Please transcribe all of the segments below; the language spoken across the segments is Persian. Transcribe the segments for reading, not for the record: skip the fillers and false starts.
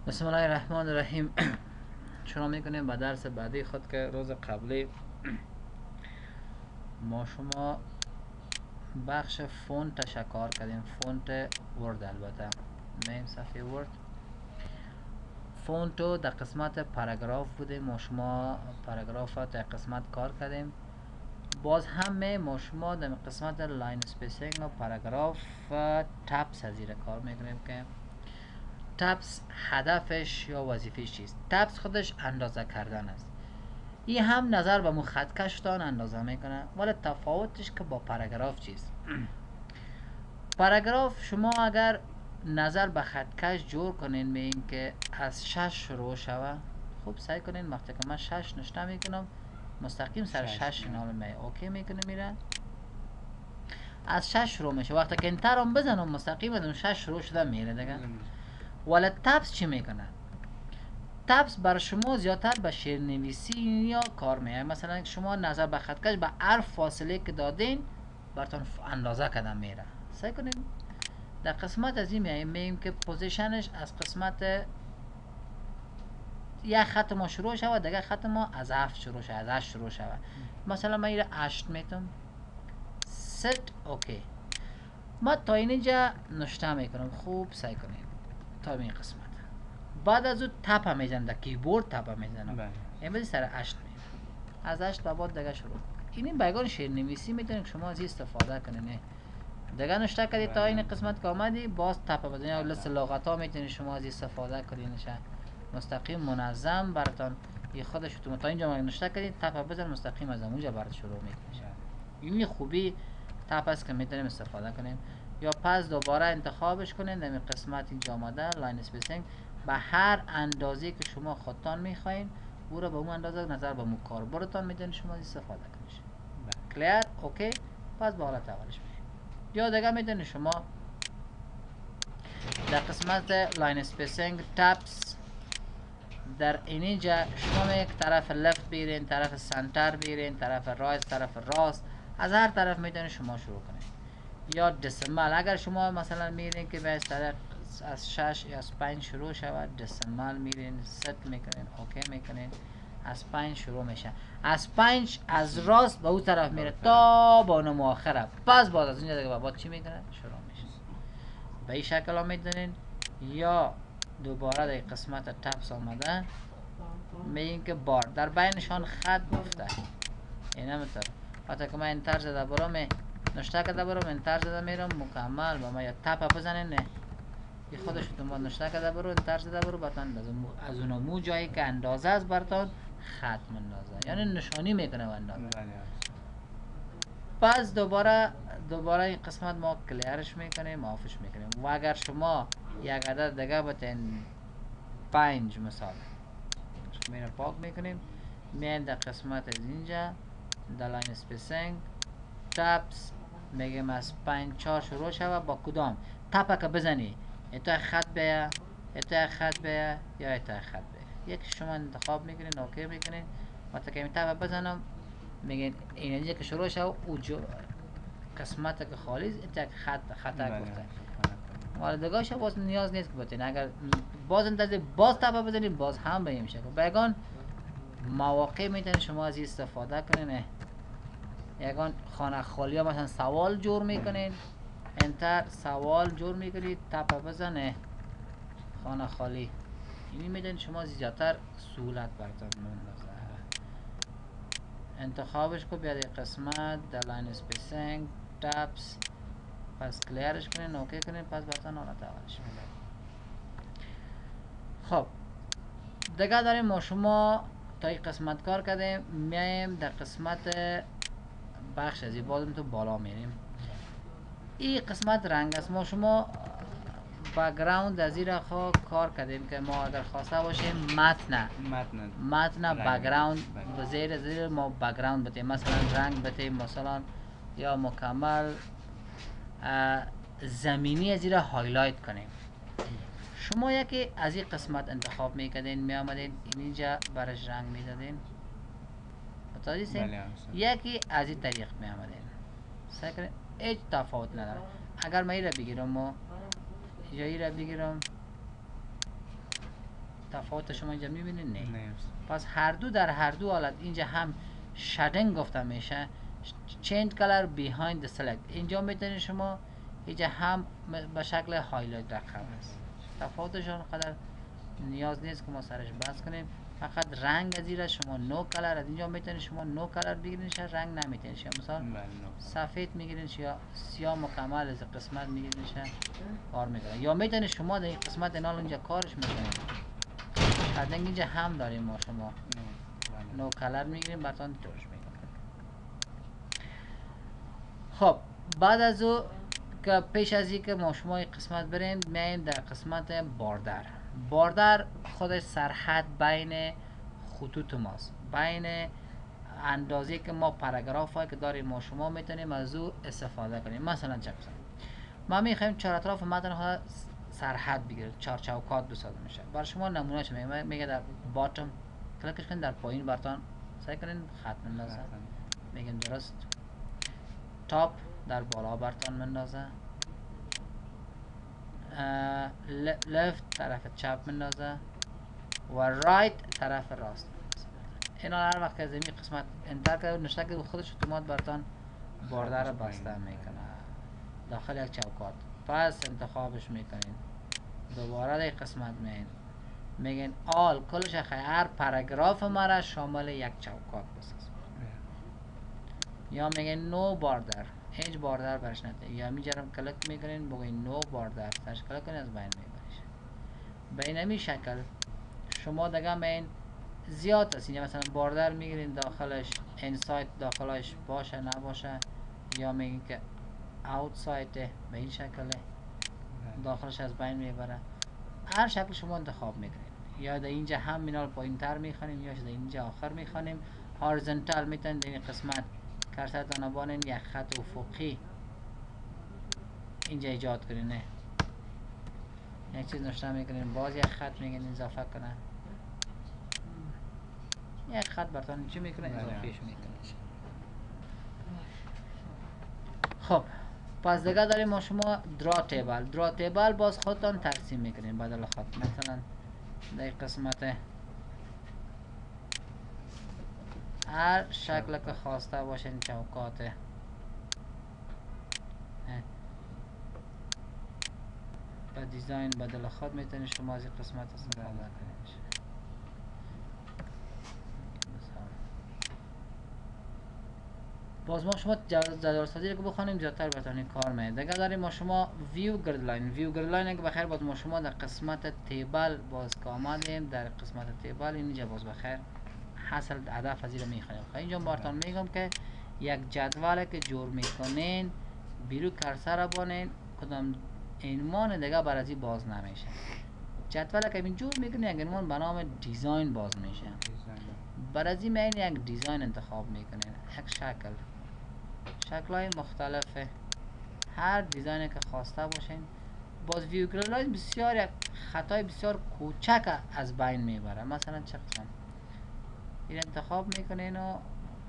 بسم الله الرحمن الرحیم. شروع میکنیم با درس بعدی خود که روز قبلی ما شما بخش فونت تشکر کردیم. فونت ورد، البته میم صفحه ورد فونتو در قسمت پاراگراف بودیم. ما شما پاراگراف در قسمت کار کردیم. باز هم ما شما در قسمت لاین اسپیسینگ و پاراگراف تابس از زیر کار میکنیم که تابس هدفش یا وظیفهش چیست. تابس خودش اندازه کردن است. این هم نظر به خطکشتان اندازه میکنه، ولی تفاوتش که با پاراگراف چیست. پاراگراف شما اگر نظر به خطکش جور کنین به این که از 6 شروع شوه، خوب سعی کنین وقتی که من 6 نشته میکنم مستقیم سر 6 نام می اوکی میکنه، میره از 6 شروع میشه. وقتی که انترم بزنم مستقیم از اون 6 شروع شده میره دیگه. ولی تابس چی میکنه؟ تابس بر شما زیادتر به شعرنویسی یا کار میه. مثلا شما نظر به خطکش به هر فاصله که دادین براتون اندازه کردن میره. سعی کنین در قسمت از این میگیم که پوزیشنش از قسمت یک خط ما شروع شود، دیگه خط ما از 7 شروع شود، از 8 شروع شود. مثلا من اینو 8 میتونم ست اوکی. ما تا اینجا نشته میکنم. خوب سعی کنین تا این قسمت. بعد از اون تپ میزنم، در کیبورد تپ میزنم. امروز سر 8 میرم، از 8 به بعد دیگه شروع. این بیگان شعرنویسی میتونید که شما از این استفاده کنین. دیگه نشته کردید تا این قسمت که آمدی باز تپ بزنید. یا لست لغت ها میتونید شما از این استفاده کنین. مستقیم منظم براتون این خودش تو تا اینجا نشته کردید تپ بزن مستقیم از اونجا برات شروع میکنه. این خوبی تپ است که میتونیم استفاده کنیم. یا پس دوباره انتخابش کنین در قسمت اینجا آمده لاین اسپیسینگ به هر اندازه که شما خودتان میخواین او را به اون اندازه نظر به کاربرتان میدین شما استفاده کنید. کلیر اوکی. پس به حالت اولش میشین. یا دیگه میدین شما در قسمت لاین اسپیسینگ تابس در اینجا شما یک طرف لفت بیرین، طرف سنتر بیرین، طرف رایت، طرف راست، از هر طرف میتونید شما شروع کنید. یا دسمال اگر شما مثلا میرین که به طرف از 6 یا از 5 شروع شود، دسمال میرین ست میکنین اوکی میکنین، از 5 شروع میشه. از 5 از راست به اون طرف میره تا با اون آخره. پس بعد از اینجا دیگه به بعد چی میکنه؟ شروع میشه. به این شکل ها میدونین. یا دوباره در قسمت تابس آمده میگین که بار در بینشان خط گفته این همینطور. وقتی که من انتر زده برام نشته کرده برام انتر زده میرم مکمل با ما یا تپ بزنین نه این خودش تو ما نشته کرده برو انتر زده برو براتون از اون مو جایی که اندازه است براتون خط اندازه یعنی نشانی میکنه و اندازه. پس دوباره این قسمت ما کلیرش میکنیم آفش میکنیم. و اگر شما یک عدد دیگه بتین 5 مثال میره پاک میکنیم میان در قسمت از اینجا در لاین اسپیسینگ تابس میگیم از 5 4 شروع شود با کدام تپ که بزنی ایتا خط بیا ایتا خط بیا یا ایتا خط بیا یکی شما انتخاب میکنین اوکی میکنین. وقتی که این تپ بزنم میگین این اینجا که شروع شد او قسمت که خالی ایتا خطا گفته. واردگاهش باز نیاز نیست که بتین. اگر باز انتظار باز تپ بزنید باز هم به این شکل بیگان مواقع میتونید شما از این استفاده کنین. یگان خانه خالی ها مثلا سوال جور میکنین انتر سوال جور میکنید تپ بزنه خانه خالی. اینی میدونید شما زیادتر سهولت براتون مندازه. انتخابش کو بیاد قسمت در لاین اسپیسینگ تابس پس کلیرش کنین اوکی کنین پس براتون حالت اولش میده. خب دیگه داریم ما شما تا این قسمت کار کردیم میایم در قسمت بخش از این بازم تو بالا میریم. این قسمت رنگ است. ما شما بک‌گراند از این رخا کار کردیم که ما اگر خواسته باشیم متن بک‌گراند زیر ما بک‌گراند بتیم مثلا رنگ بتیم مثلا یا مکمل زمینی از این را هایلایت کنیم. شما یکی از این قسمت انتخاب میکردین می آمدین اینجا برش رنگ میدادین متوجه سین. یکی از این طریق می آمدین سعی کنین هیچ تفاوت نداره. اگر من این را بگیرم و یا این را بگیرم تفاوت شما اینجا میبینید؟ نه. نه. پس هر دو در هر دو حالت اینجا هم شدنگ گفته میشه، change color behind the select. اینجا میتونید شما اینجا هم به شکل هایلایت رقم است. تفاوتشان قدر نیاز نیست که ما سرش بحث کنیم. فقط رنگ از این شما نو کلر از اینجا میتونید شما نو کلر بگیرید، رنگ نمیتونید. مثلا سفید میگیرید یا سیاه مکمل از قسمت میگیرید کار میکنه. یا میتونید شما در این قسمت اینال اینجا کارش میکنید. شدنگ اینجا هم داریم ما، شما نو کلر میگیریم براتون درش میکنیم. خب بعد از او که پیش از این که ما شما این قسمت بریم میایم در قسمت باردر خودش سرحد بین خطوط ماست، بین اندازه که ما پاراگراف هایی که داریم ما شما میتونیم از او استفاده کنیم. مثلا چه قسم ما میخوایم چهار اطراف متن ها سرحد بگیریم، چهار چوکات بسازه میشه. برای شما نمونهش میگه در باتم کلکش کنید، در پایین براتون سعی کنین خط بندازه، میگیم درست. تاپ در بالا براتون مندازه، لفت طرف چپ مندازه و رایت طرف راست. اینا هر وقت از این قسمت انتر کرده نشته که خودش اتومات براتون باردر بسته میکنه داخل یک چوکات. پس انتخابش میکنین، دوباره در قسمت میگین آل کلش هر پاراگراف ما را شامل یک چوکات بساز، یا میگین نو باردر، هیچ باردر برش نده، یا میجرم کلک میکنین بگین نو باردر تاش کلک کنین از بین میبریش. به این شکل شما دیگه این زیاد است. مثلا باردر میگیرین داخلش انساید داخلش باشه نباشه، یا میگین که اوتساید به این شکله داخلش از بین میبره. هر شکل شما انتخاب میکنین، یا در اینجا هم مینال پایین تر میخوانیم یا در اینجا آخر میخوانیم. هارزنتال میتونید در این قسمت کرسر تانبانین یک خط افقی اینجا ایجاد کنین، نه یک چیز نشته میکنین باز یک خط میگین اضافه کنه، یک خط براتون چی میکنه اضافهش میکنه. خب پس دیگه داریم ما شما درا تیبل باز خودتان تقسیم میکنین بدل خط. مثلا در قسمت هر شکل که خواسته باشین چوکات با دیزاین بدل خود میتونید شما از این قسمت استفاده کنید. باز ما شما جدول سازی رو بخوانیم زیادتر بتونین کار میاد. دیگه داریم ما شما ویو گریدلاین که بخیر باز ما شما در قسمت تیبل باز که آمدیم در قسمت تیبل اینجا باز بخیر حاصل هدف از این میخوایم. اینجا براتون میگم که یک جدول که جور میکنین بیرو کرسر را بانین کدام عنوان دیگه بر از این باز نمیشه. جدول که این جور میکنین یک عنوان به نام دیزاین باز میشه. بر از این یک دیزاین انتخاب میکنین، یک شکل‌های مختلفه، هر دیزاینی که خواسته باشین. باز ویو گریدلاین بسیار یک خطای بسیار کوچک از بین میبره. مثلا چه قسم این انتخاب میکنین و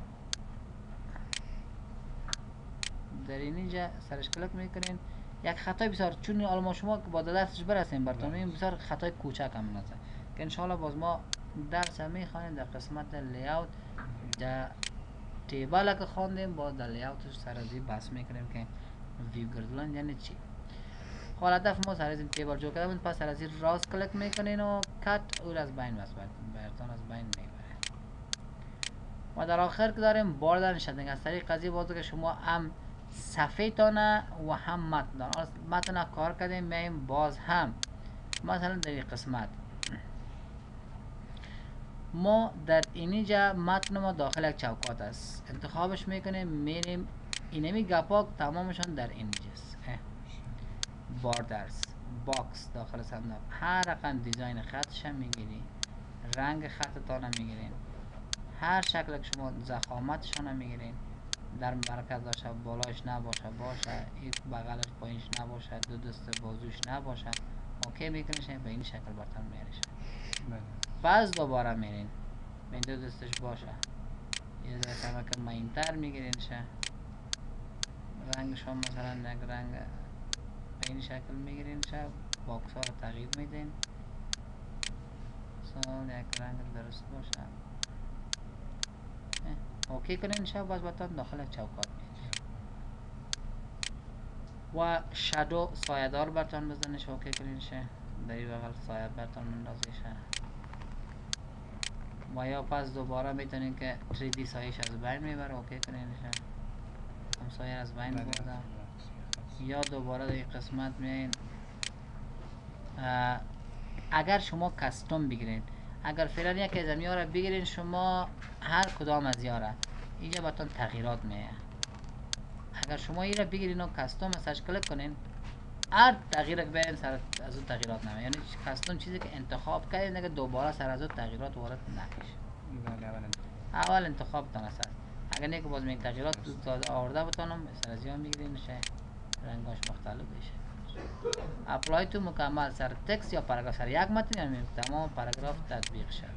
در اینجا سرش کلک میکنین یک خطای بسیار، چون ما شما که با دستش برسیم براتون این بسیار خطای کوچک هم نازه که انشاءالله باز ما درس هم میخوانیم در قسمت لیاوت در تیبل که خواندیم باز در لیاوتش سر از این بحث میکنیم که ویو گریدلاین یعنی چی. حال هدف ما سر از این تیبل جو کرده بود. پس سر از این راست کلک میکنین و کت او از بین براتون از بین میبره. و در آخر که داریم باردر نشدنگ از طریق قضیه بازو که شما هم صفحه تانه و هم متن کار کردیم میایم باز هم مثلا در این قسمت ما در اینجا متن ما داخل یک چوکات است، انتخابش میکنیم میریم اینمی گپاک تمامشان در اینجاست. باردرز باکس داخل صندوق هر رقم دیزاین خطش هم میگیری، رنگ خط تانه میگیرین، هر شکل که شما ضخامتشان هم میگیرین، در مرکز باشه بالاش نباشه باشه، این بغلش پایینش نباشه، دو دست بازوش نباشه، اوکی میکنیش به این شکل براتون میاریش. بعض دوباره میرین به دو دستش باشه، یه ذره که ماینتر میگیرین شه، رنگ شما مثلا یک رنگ به این شکل میگیرین شه، باکس ها رو تغییر میدین مثال یک رنگ درست باشه. اوکی کنین شب باز باتان داخل چوکات و شادو سایه دار برتان بزنش. اوکی کنین شه در این بغل سایه برتان مندازیشه و یا پس دوباره میتونین که 3D سایش از بین میبره. اوکی کنین شه هم سایه از بین برده. یا دوباره در این قسمت میاین اگر شما کستوم بگیرین، اگر فعلا یک از امیارا بگیرین شما هر کدام از یاره اینجا براتون تغییرات میه. اگر شما این را بگیرین و کستوم سرچ کلیک کنین هر تغییر که برین سر از اون تغییرات نمیه. یعنی کستوم چیزی که انتخاب کردین دیگه دوباره سر از اون تغییرات وارد نمیشه. اول انتخاب تان است. اگر نه که باز میگن تغییرات داده آورده بتونم سر از یان میگیرین شه رنگاش مختلف بشه. اپلای تو مکمل سر تکست یا پاراگراف سر یک متن یعنی تمام پاراگراف تطبیق شده.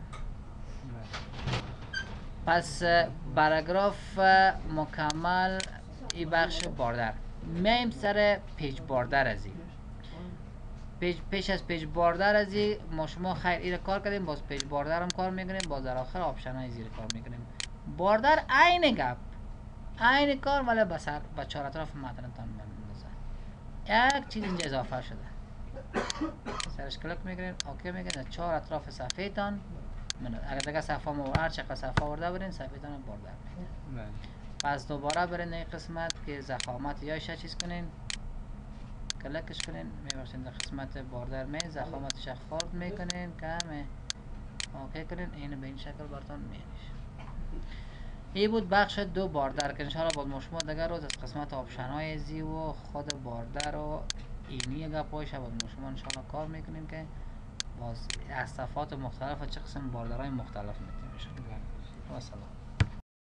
پس پاراگراف مکمل این بخش باردر میم سر پیج باردر از این پیش از پیج باردر از این ما شما خیر این کار کردیم باز پیج باردر هم کار میکنیم باز در آخر آپشن های زیر کار میکنیم. باردر عین گپ عین کار ولی به چهار اطراف متن تان میندازه. یک چیز اینجا اضافه شده سرش کلیک میکنین اوکی میگین چهار اطراف صفحه تان اگر دیگه صفحه مو هر چقدر صفحه ورده برین صفحه تان باردر میکنین. پس دوباره برین این قسمت که ضخامت یا چیز کنین کلکش کنین میبخشین در قسمت باردر می ضخامتش خورد میکنین کمه اوکی کنین اینو به این شکل براتون میشه. این بود بخش دو باردر که انشاءالله باز شما دیگر روز از قسمت آپشن های زی و خود باردر و اینی گپایش باز شما انشاءالله کار میکنیم که باز از صفحات مختلف و چه قسم باردرهای مختلف میتونیم. و سلام.